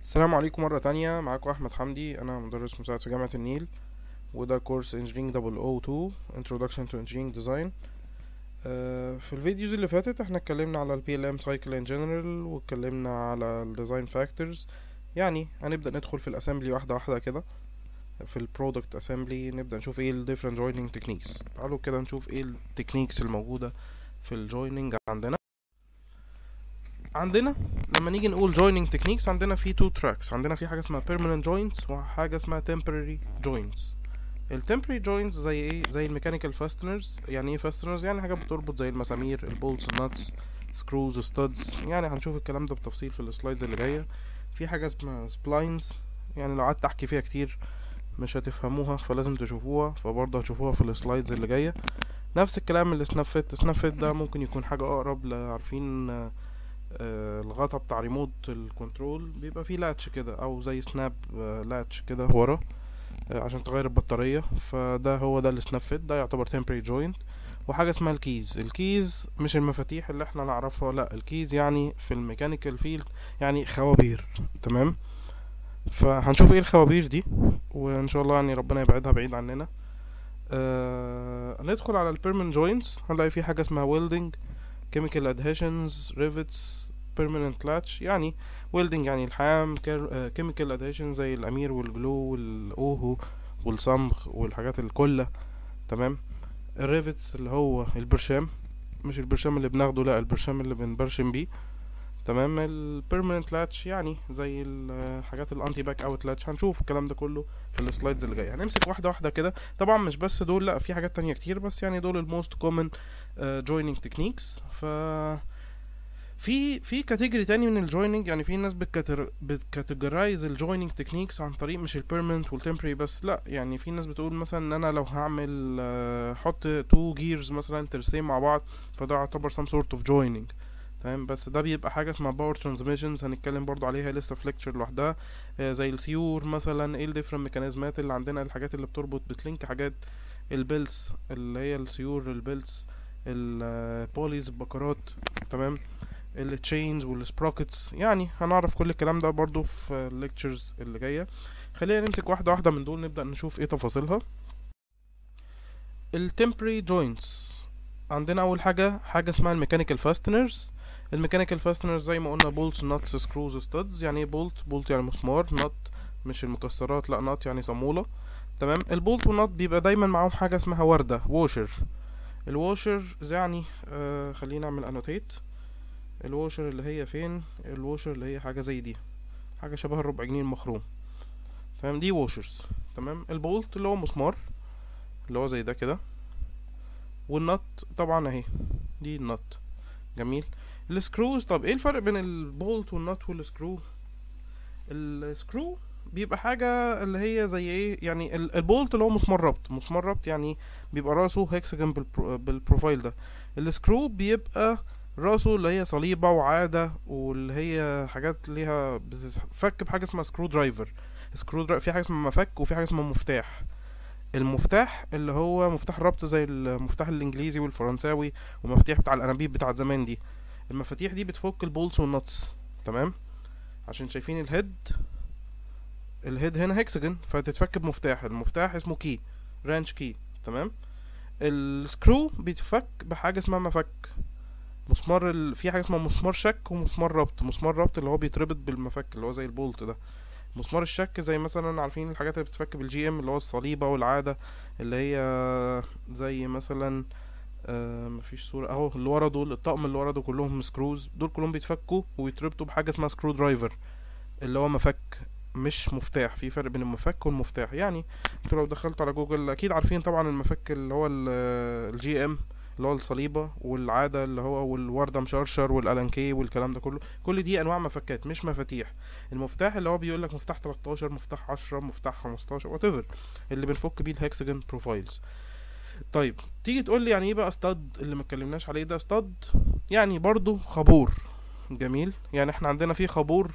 السلام عليكم مرة تانية، معاكم أحمد حمدي. أنا مدرس مساعد في جامعة النيل، وده كورس Engineering 002 Introduction to Engineering Design. في الفيديوز اللي فاتت احنا اتكلمنا على ال PLM Cycle in General، واتكلمنا على ال Design Factors. يعني هنبدأ ندخل في الأسامبلي واحدة واحدة كده. في ال Product Assembly نبدأ نشوف ايه ال Different Joining Techniques. تعالوا كده نشوف ايه ال Techniques الموجودة في ال Joining عندنا لما نيجي نقول joining techniques، عندنا في two tracks. عندنا في حاجة اسمها permanent joints وحاجة اسمها temporary joints. ال temporary joints زي ايه؟ زي الميكانيكال fasteners. يعني ايه fasteners؟ يعني حاجة بتربط زي المسامير، البولتس، النتس، screws، studs. يعني هنشوف الكلام ده بتفصيل في السلايدز اللي جاية. في حاجة اسمها splines، يعني لو قعدت احكي فيها كتير مش هتفهموها، فلازم تشوفوها، فبرضه هتشوفوها في السلايدز اللي جاية. نفس الكلام اللي سناب فيت ده ممكن يكون حاجة اقرب لعارفين الغطا بتاع ريموت الكنترول، بيبقى فيه لاتش كده او زي سناب لاتش كده ورا عشان تغير البطارية. فده هو ده السناب فيت، ده يعتبر temporary joint. وحاجة اسمها الكيز مش المفاتيح اللي احنا نعرفها، لا، الكيز يعني في الميكانيكال فيلد يعني خوابير. تمام، فهنشوف ايه الخوابير دي، وان شاء الله يعني ربنا يبعدها بعيد عننا. ندخل على البيرمننت جوينتس، هنلاقي في حاجة اسمها ويلدنج، chemical adhesions، rivets، permanent latch. يعني welding يعني الحام، chemical adhesions زي الامير والجلو والاوهو والصمغ والحاجات الكلة. تمام. الريفتس اللي هو البرشام، مش البرشام اللي بناخده، لا، البرشام اللي بنبرشم بيه. تمام. البيرمننت لاتش يعني زي الحاجات الانتي باك اوت لاتش. هنشوف الكلام ده كله في السلايدز اللي جايه. هنمسك واحده واحده كده. طبعا مش بس دول، لا، في حاجات تانية كتير، بس يعني دول الموست كومن جويننج تكنيكس. في كاتيجوري تاني من الجويننج. يعني في ناس بتكاتيجورايز الجويننج تكنيكس عن طريق مش البيرمننت والتمبري بس، لا، يعني في ناس بتقول مثلا ان انا لو هعمل حط تو جيرز مثلا ترسين مع بعض، فده يعتبر some sort of joining. تمام، بس ده بيبقى حاجه اسمها باور ترانسميشنز، هنتكلم برضو عليها لسه في ليكتشر لوحدها. زي السيور مثلا، ايه الديفرنت ميكانيزمات اللي عندنا، الحاجات اللي بتربط بتلينك حاجات، البيلز اللي هي السيور، البيلز، البوليز، البكرات. تمام. التشينز والسبروكتس. يعني هنعرف كل الكلام ده برضو في الليكتشرز اللي جايه. خلينا نمسك واحده واحده من دول، نبدا نشوف ايه تفاصيلها. التمبري جوينتس، عندنا اول حاجه اسمها الميكانيكال فاستنرز. الميكانيكال فاستنرز زي ما قلنا بولتس، نوتس، سكروز، ستودز. يعني ايه بولت يعني مسمار، نوت مش المكسرات، لا، نوت يعني صاموله. تمام. البولت والنوت بيبقى دايما معاهم حاجه اسمها ورده، ووشر. الووشر يعني خلينا نعمل انوتيت. الووشر اللي هي فين؟ الووشر اللي هي حاجه زي دي، حاجه شبه الربع جنيه المخروم. تمام، دي ووشرز. تمام. البولت اللي هو مسمار، اللي هو زي ده كده. والنط طبعا اهي، دي النط. جميل. السكروز، طب ايه الفرق بين البولت والنط والسكرو؟ السكرو بيبقى حاجة اللي هي زي ايه، يعني البولت اللي هو مسمار ربط يعني بيبقى راسه هيكسجن بالبروفايل ده. السكرو بيبقى راسه اللي هي صليبة وعادة، واللي هي حاجات ليها بتتفك بحاجة اسمها سكرو درايفر. في حاجة اسمها مفك، وفي حاجة اسمها مفتاح. المفتاح اللي هو مفتاح الربط زي المفتاح الانجليزي والفرنساوي، والمفاتيح بتاع الانابيب بتاع زمان دي. المفاتيح دي بتفك البولتس والنتس. تمام. عشان شايفين الهيد هنا هيكسجن، فتتفك بمفتاح، المفتاح اسمه كي، رانش كي. تمام. السكرو بيتفك بحاجه اسمها مفك، مسمار في حاجه اسمها مسمار شك ومسمار ربط. مسمار ربط اللي هو بيتربط بالمفك اللي هو زي البولت ده. مسمار الشك زي مثلا عارفين الحاجات اللي بتتفك بالجي ام، اللي هو الصليبه والعاده، اللي هي زي مثلا مفيش صورة اهو، اللي ورا دول، الطقم اللي ورا دول كلهم سكروز، دول كلهم بيتفكوا ويتربطوا بحاجة اسمها سكرو درايفر، اللي هو مفك مش مفتاح. في فرق بين المفك والمفتاح. يعني انتوا لو دخلتوا على جوجل اكيد عارفين طبعا المفك اللي هو الجي ام، اللي هو الصليبة، والعادة اللي هو، والوردة مشرشر، والالانكي والكلام ده كله، كل دي انواع مفكات مش مفاتيح. المفتاح اللي هو بيقولك مفتاح 13، مفتاح 10، مفتاح 15، whatever، اللي بنفك بيه الهكسجن بروفايلز. طيب تيجي تقول لي يعني ايه بقى استاد اللي ما اتكلمناش عليه ده؟ استاد يعني برضو خابور. جميل. يعني احنا عندنا في خابور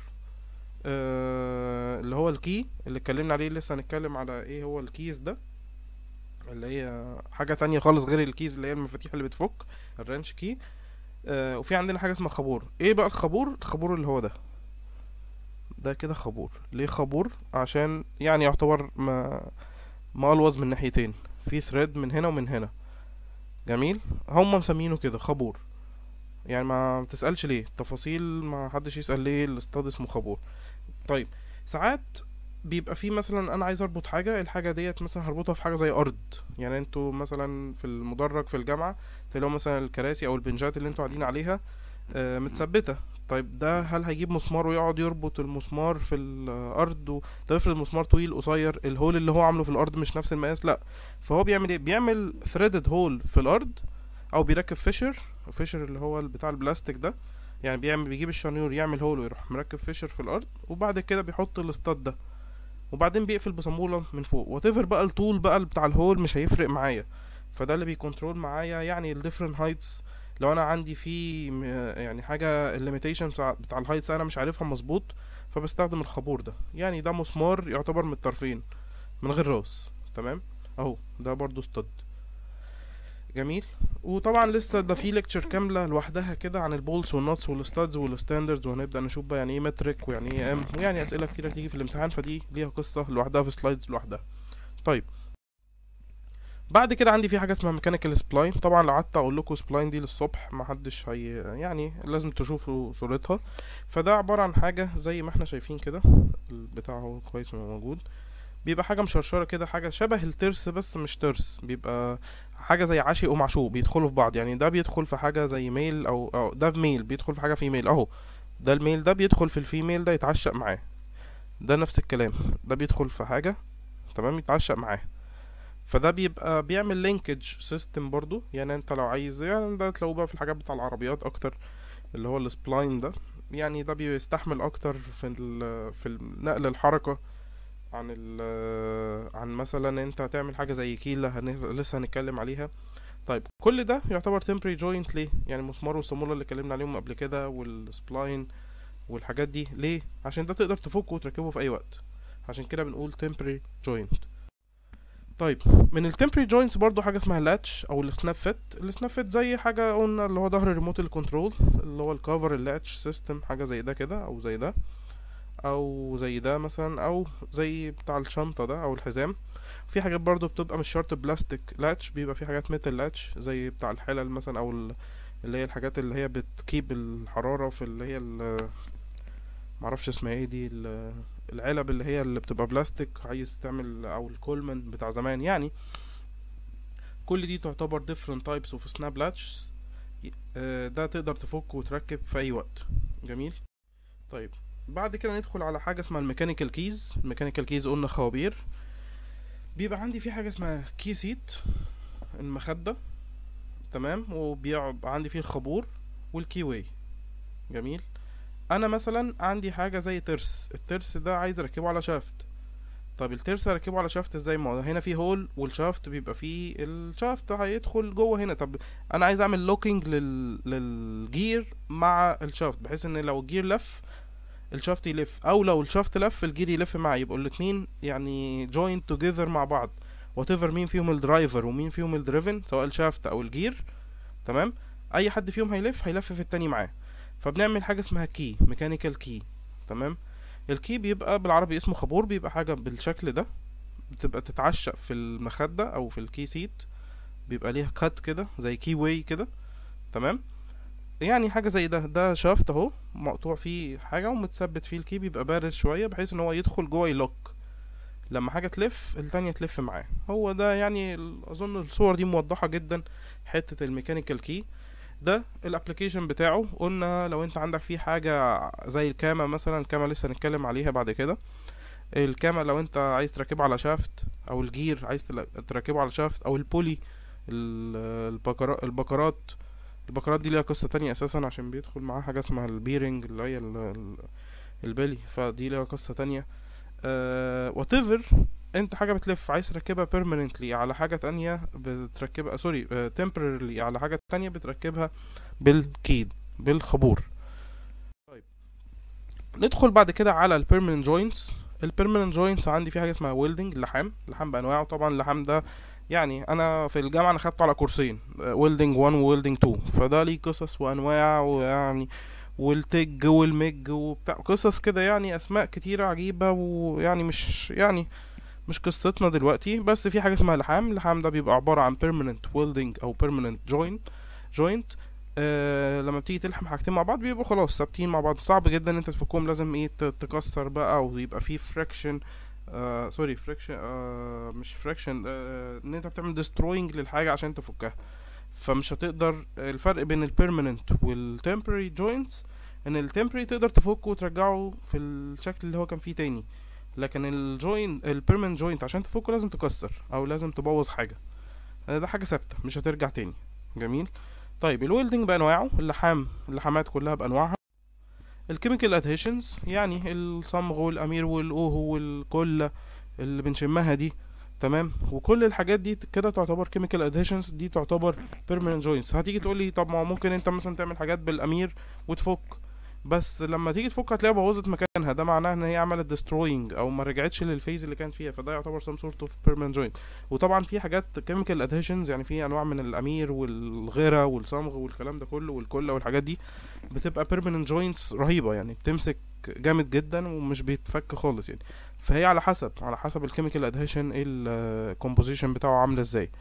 اللي هو الكي اللي اتكلمنا عليه، لسه هنتكلم على ايه هو الكيز ده، اللي هي حاجة تانية خالص غير الكيز اللي هي المفاتيح اللي بتفك، الرانش كي. وفي عندنا حاجة اسمها خابور. ايه بقى الخابور؟ الخابور اللي هو ده، ده كده خابور. ليه خابور؟ عشان يعني يعتبر مقلوظ من ناحيتين، في ثريد من هنا ومن هنا. جميل. هم مسمينه كده خابور، يعني ما تسألش ليه تفاصيل، ما حدش يسأل ليه الاستاد اسمه خابور. طيب ساعات بيبقى في مثلا انا عايز اربط حاجه، الحاجه ديت مثلا هربطها في حاجه زي ارض. يعني انتوا مثلا في المدرج في الجامعه تلاقوا مثلا الكراسي او البنجات اللي انتوا قاعدين عليها متثبته. طيب ده هل هيجيب مسمار ويقعد يربط المسمار في الارض طب افرض المسمار طويل قصير، الهول اللي هو عامله في الارض مش نفس المقاس، لا. فهو بيعمل ايه؟ بيعمل ثريدد هول في الارض، او بيركب فيشر اللي هو بتاع البلاستيك ده. يعني بيجيب الشنيور يعمل هول ويروح مركب فيشر في الارض، وبعد كده بيحط الاستاد ده، وبعدين بيقفل بصامولة من فوق. واتيفر بقى الطول بقى بتاع الهول مش هيفرق معايا، فده اللي بيكنترول معايا يعني الديفرنت هايتس. لو انا عندي في يعني حاجه الليميتيشن بتاع الهايتس انا مش عارفها مظبوط، فبستخدم الخابور ده. يعني ده مسمار يعتبر من الطرفين من غير راس، تمام. اهو ده برضو استاد. جميل. وطبعا لسه ده في ليكتشر كامله لوحدها كده عن البولتس والنوتس والستادز والستاندردز، وهنبدا نشوف بقى يعني ايه مترك ويعني ايه ام، ويعني اسئله كتيره تيجي في الامتحان، فدي ليها قصه لوحدها في سلايدز لوحدها. طيب بعد كده عندي في حاجه اسمها ميكانيكال سبلاين. طبعا لو قعدت اقول لكم سبلاين دي للصبح ما حدش هي، يعني لازم تشوفوا صورتها. فده عباره عن حاجه زي ما احنا شايفين كده، البتاع هو كويس موجود. بيبقى حاجه مشرشره كده، حاجه شبه الترس بس مش ترس، بيبقى حاجه زي عاشق ومعشوق بيدخلوا في بعض. يعني ده بيدخل في حاجه زي ميل، او ده ميل بيدخل في حاجه فيميل اهو. ده الميل ده بيدخل في الفيميل ده يتعشق معاه. ده نفس الكلام، ده بيدخل في حاجه تمام يتعشق معاه. فده بيبقى بيعمل لينكج سيستم برضو. يعني انت لو عايز، يعني ده تلاقوه بقى في الحاجات بتاع العربيات اكتر، اللي هو السبلاين ده. يعني ده بيستحمل اكتر في نقل الحركه عن مثلا انت هتعمل حاجه زي كيلة لسه هنتكلم عليها. طيب كل ده يعتبر temporary joint ليه؟ يعني المسمار والصامولة اللي اتكلمنا عليهم قبل كده والسبلاين والحاجات دي ليه؟ عشان ده تقدر تفكه وتركبه في اي وقت، عشان كده بنقول temporary joint. طيب من التمبري جوينتس برضو حاجه اسمها لاتش او السناب فيت. السناب فيت زي حاجه قلنا اللي هو ظهر ريموت الكنترول، اللي هو الكفر اللاتش سيستم، حاجه زي ده كده او زي ده او زي ده مثلا، او زي بتاع الشنطه ده او الحزام. في حاجات برضو بتبقى مش شرط بلاستيك لاتش، بيبقى في حاجات ميتال لاتش زي بتاع الحلل مثلا، او اللي هي الحاجات اللي هي بتكيب الحراره في اللي هي معرفش اسمها ايه دي، العلب اللي هي اللي بتبقى بلاستيك عايز تعمل، او الكولمن بتاع زمان يعني. كل دي تعتبر different types of snap latches. ده تقدر تفك وتركب في اي وقت. جميل. طيب بعد كده ندخل على حاجه اسمها الميكانيكال كيز. الميكانيكال كيز قلنا خوابير. بيبقى عندي في حاجه اسمها كي سيت، المخده، تمام. وبيبقى عندي فيه الخابور والكي واي. جميل. انا مثلا عندي حاجه زي ترس، الترس ده عايز اركبه على شافت. طب الترس هركبه على شافت ازاي؟ ما هنا في هول والشافت بيبقى فيه، الشافت هيدخل جوه هنا. طب انا عايز اعمل لوكينج للجير مع الشافت، بحيث ان لو الجير لف الشافت يلف، او لو الشافت لف الجير يلف معاه، يبقوا الاتنين يعني joined together مع بعض. whatever مين فيهم الدرايفر ومين فيهم الدريفن، سواء الشافت او الجير، تمام. اي حد فيهم هيلف في التاني معاه. فبنعمل حاجه اسمها كي، ميكانيكال كي، تمام. الكي بيبقى بالعربي اسمه خابور، بيبقى حاجه بالشكل ده، بتبقى تتعشق في المخده او في الكي سيت، بيبقى ليها كات كده زي كي واي كده، تمام. يعني حاجه زي ده شافت اهو مقطوع فيه حاجه ومتثبت فيه الكي، بيبقى بارد شويه بحيث ان هو يدخل جوه يلوك، لما حاجه تلف التانية تلف معاه. هو ده يعني اظن الصور دي موضحه جدا حته الميكانيكال كي. ده الابلكيشن بتاعه. قلنا لو انت عندك فيه حاجه زي الكامه مثلا، الكامه لسه هنتكلم عليها بعد كده. الكامه لو انت عايز تركبه على شافت، او الجير عايز تركبه على شافت، او البولي، البكرات دي ليها قصة تانية اساسا، عشان بيدخل معاها حاجة اسمها البيرنج اللي هي البلي، فدي ليها قصة تانية. whatever انت حاجة بتلف عايز تركبها permanently على حاجة تانية بتركبها، سوري temporarily على حاجة تانية بتركبها بالكيد، بالخابور. طيب ندخل بعد كده على البيرمننت جوينتس. البيرمننت جوينتس عندي في حاجة اسمها ويلدنج، اللحام بأنواعه. طبعا اللحام ده يعني انا في الجامعه انا خدته على كورسين، ويلدنج 1 وويلدنج 2، فده ليه قصص وانواع ويعني والتج والمج وبتاع قصص كده، يعني اسماء كتيرة عجيبة، ويعني مش قصتنا دلوقتي. بس في حاجة اسمها لحام. اللحام ده بيبقى عبارة عن permanent welding او permanent joint. لما بتيجي تلحم حاجتين مع بعض بيبقوا خلاص ثابتين مع بعض، صعب جدا ان انت تفكهم، لازم ايه تكسر بقى، او يبقى فيه فريكشن، سوري فريكشن، مش فريكشن، ان انت بتعمل destroying للحاجة عشان تفكها. فمش هتقدر. الفرق بين البيرمننت والتمبرري جوينتس ان التمبرري تقدر تفكه وترجعه في الشكل اللي هو كان فيه تاني، لكن البيرمننت جوينت عشان تفكه لازم تكسر او لازم تبوظ حاجة. ده حاجة ثابتة مش هترجع تاني. جميل. طيب الويلدنج بانواعه، اللحامات كلها بانواعها. الكيميكال ادهيشنز يعني الصمغ والامير والاوهو والكله اللي بنشمها دي، تمام، وكل الحاجات دي كده تعتبر كيميكال ادهيشنز، دي تعتبر بيرمننت جوينتس. هتيجي تقول لي طب ما هو ممكن انت مثلا تعمل حاجات بالامير وتفك، بس لما تيجي تفك هتلاقيها بوظت مكانها، ده معناه ان هي عملت ديستروينج او ما رجعتش للفيز اللي كانت فيها، فده يعتبر some sort of permanent joint. وطبعا في حاجات chemical adhesions، يعني في انواع من الامير والغيره والصمغ والكلام ده كله والكله والحاجات دي بتبقى permanent joints رهيبه، يعني بتمسك جامد جدا ومش بيتفك خالص يعني. فهي على حسب الكيميكال ادهيشن الكومبوزيشن بتاعه عامله ازاي.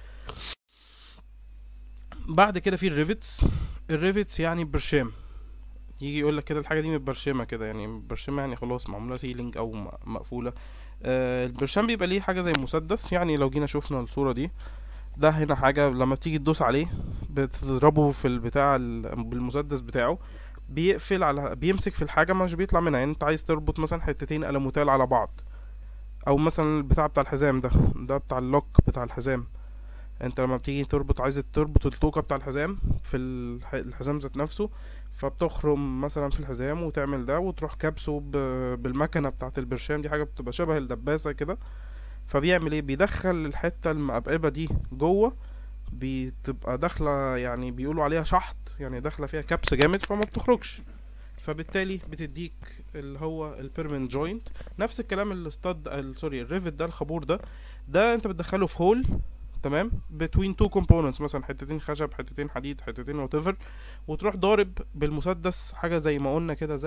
بعد كده في الريفيتس يعني برشام. يجي يقول لك كده الحاجه دي متبرشمه كده، يعني متبرشمه يعني خلاص معموله سيلينج او مقفوله. البرشام بيبقى ليه حاجه زي مسدس، يعني لو جينا شوفنا الصوره دي، ده هنا حاجه لما تيجي تدوس عليه بتضربه في البتاع بالمسدس بتاعه، بيمسك في الحاجه مش بيطلع منها. يعني انت عايز تربط مثلا حتتين ألموتال على بعض، او مثلا البتاع بتاع الحزام ده بتاع اللوك بتاع الحزام. انت لما بتيجي عايز تربط التوكة بتاع الحزام في الحزام ذات نفسه، فبتخرم مثلا في الحزام وتعمل ده وتروح كابسه بالمكنة بتاعة البرشام دي، حاجة بتبقى شبه الدباسة كده. فبيعمل ايه؟ بيدخل الحتة المقبقبة دي جوه، بتبقى داخلة يعني بيقولوا عليها شحط، يعني داخلة فيها كبس جامد فما بتخرجش، فبالتالي بتديك اللي هو البيرمنت جوينت. نفس الكلام سوري الريفت ده، الخابور ده انت بتدخله في هول، تمام، between two components، مثلا حتتين خشب، حتتين حديد، حتتين whatever، وتروح ضارب بالمسدس حاجة زي ما قلنا كده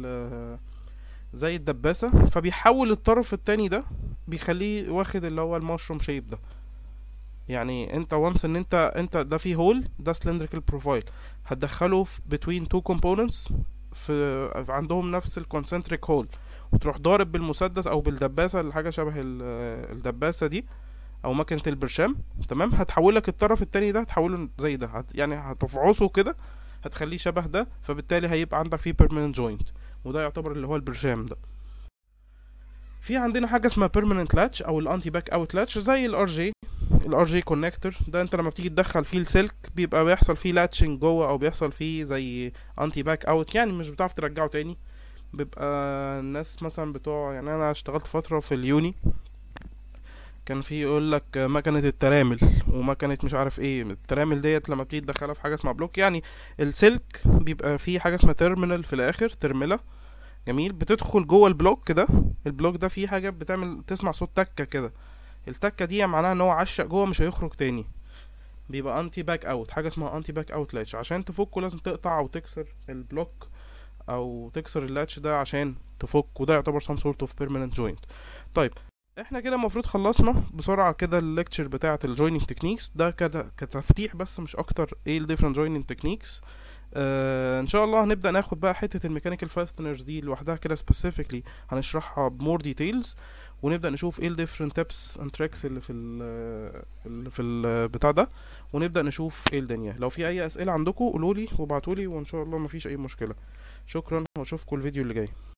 زي الدباسة، فبيحول الطرف التاني ده بيخليه واخد اللي هو المشروم شيب ده. يعني انت وانس ان انت ده فيه هول، ده cylindrical profile، هتدخله في between two components في عندهم نفس الكونسنتريك هول، وتروح ضارب بالمسدس او بالدباسة اللي حاجة شبه الدباسة دي او مكنة البرشام، تمام، هتحولك الطرف التاني ده، هتحوله زي ده، يعني هتفعصه كده، هتخليه شبه ده، فبالتالي هيبقى عندك فيه permanent joint، وده يعتبر اللي هو البرشام ده. في عندنا حاجة اسمها permanent latch او الانتي باك اوت لاتش، زي الار جي كونكتور ده، انت لما بتيجي تدخل فيه السلك بيبقى بيحصل فيه لاتشنج جوه، او بيحصل فيه زي انتي باك اوت، يعني مش بتعرف ترجعه تاني. بيبقى الناس مثلا بتوع، يعني انا اشتغلت فترة في اليوني، كان في يقول لك مكنه الترامل ومكنه مش عارف ايه. الترامل ديت لما بتيجي تدخلها في حاجه اسمها بلوك، يعني السلك بيبقى فيه حاجه اسمها تيرمينال في الاخر، ترمله، جميل، بتدخل جوه البلوك ده. البلوك ده فيه حاجه تسمع صوت تكه كده، التكه دي معناها ان هو عشق جوه مش هيخرج تاني، بيبقى انتي باك اوت، حاجه اسمها انتي باك اوت لاتش. عشان تفكه لازم تقطع او تكسر البلوك او تكسر اللاتش ده عشان تفك، وده يعتبر some sort of permanent joint. طيب احنا كده المفروض خلصنا بسرعة كده الليكتشر بتاعة الجويننج تكنيكس ده كده كتفتيح بس مش اكتر، ايه الديفرنت جويننج تكنيكس. ان شاء الله هنبدأ ناخد بقى حتة الميكانيكال فاستنرز دي لوحدها كده سبيسيفيكلي، هنشرحها بمور ديتيلز، ونبدأ نشوف ايه الديفرنت تيبس اند تريكس اللي في البتاع ده، ونبدأ نشوف ايه الدنيا. لو في اي اسئلة عندكم قولولي وابعتولي، وان شاء الله مفيش اي مشكلة. شكرا، واشوفكم الفيديو اللي جاي.